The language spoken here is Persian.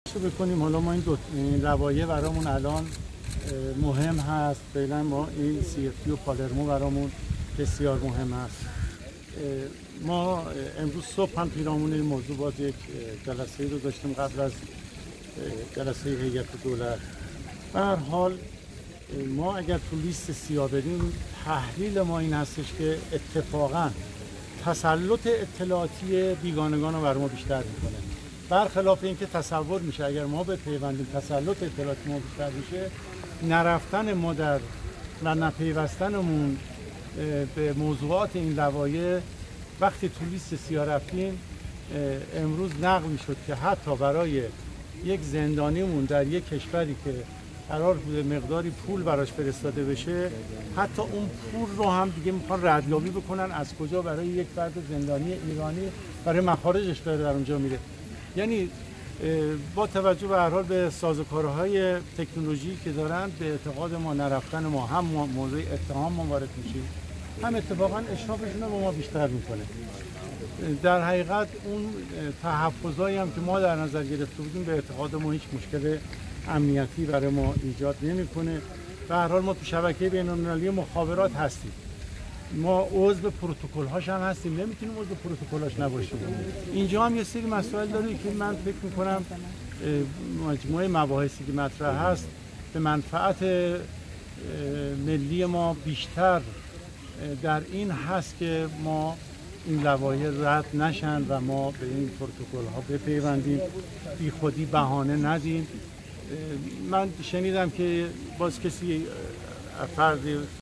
بکنیم. حالا ما این لوایح برامون الان مهم هست. فعلا ما این CFT و پالرمو برامون بسیار مهم هست. ما امروز صبح هم پیرامون این موضوع باز یک جلسه رو داشتیم قبل از جلسه هیئت دولت. به هر حال ما اگر تو لیست سیاه بریم، تحلیل ما این هستش که اتفاقا تسلط اطلاعاتی بیگانگان رو بر ما بیشتر میکنه، برخلاف اینکه تصور میشه اگر ما به پیوندیم تسلط اطلاعاتی ما بیشتر میشه، نرفتن ما در و نپیوستنمون به موضوعات این لوایح وقتی تو لیست سیاه رفتیم امروز نقل میشد که حتی برای یک زندانیمون در یک کشوری که قرار بوده مقداری پول براش فرستاده بشه، حتی اون پول رو هم دیگه میخوان ردیابی بکنن از کجا برای یک فرد زندانی ایرانی برای مخارجش داره در اونجا میره. یعنی با توجه به هر حال به سازوکارهای تکنولوژی که دارن، به اعتقاد ما نرفتن ما هم موضوع اتهام ما وارد میشه، هم اتفاقا اشرافشون رو به ما بیشتر میکنه. در حقیقت اون تحفظایی هم که ما در نظر گرفته بودیم به اعتقاد ما هیچ مشکل امنیتی برای ما ایجاد نمیکنه. به هر حال ما تو شبکه بین‌المللی مخابرات هستیم، ما عضو پروتکل‌هاش هم هستیم، نمیتونیم عضو پروتکل‌هاش نباشیم. اینجا هم یه سری مسائل داره که من فکر میکنم مجموعه مباحثی که مطرح هست به منفعت ملی ما بیشتر در این هست که ما این لوایح رد نشن و ما به این پروتکل‌ها بپیوندیم، بی خودی بهانه ندیم. من شنیدم که باز کسی فردی